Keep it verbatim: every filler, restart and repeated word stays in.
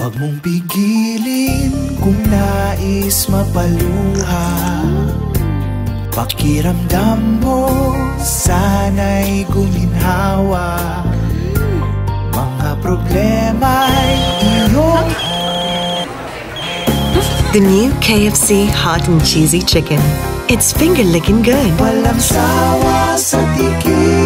Huwag mong pigilin kung nais mapaluha. Pakiramdam mo, sana'y guminhawa. Mga problema'y iyong... The new K F C Hot and Cheesy Chicken. It's finger-licking good. Walang sawa sa tikim.